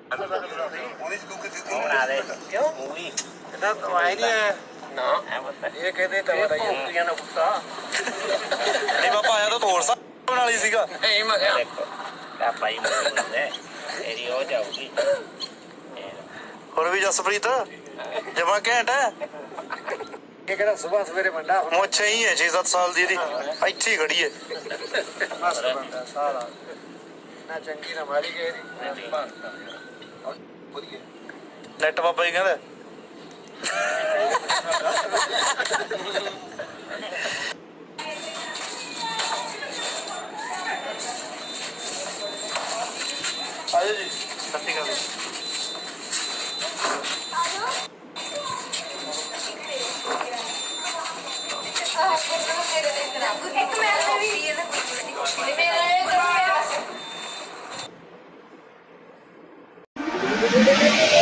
बना दे क्यों मूवी इतना तो आए नहीं है ना ये कहते तवा ये ना कुत्ता नहीं पापा आया तो ਹੋਰ ਸਾਹ ਨਾਲ ਹੀ ਸੀਗਾ नहीं मैं देखो पापा ही मूवी बना दे तेरी हो जाऊगी ਹੋਰ ਵੀ ਜਸਪ੍ਰੀਤ ਜਮਾ ਘੈਂਟ ਹੈ ये कहता सुबह सवेरे बंदा ਮੁੱਛ ਹੀ ਹੈ 6-7 ਸਾਲ ਦੀ ਇਹਦੀ ਇੱਥੇ ਹੀ ਖੜੀ ਹੈ मस्त बंदा सारा ना चंगी ना मारी गई ਨੈਟ ਬਾਬਾ ਜੀ ਕਹਿੰਦਾ ਆਜੋ ਜੀ ਸੱਤੀ ਗੱਲ एक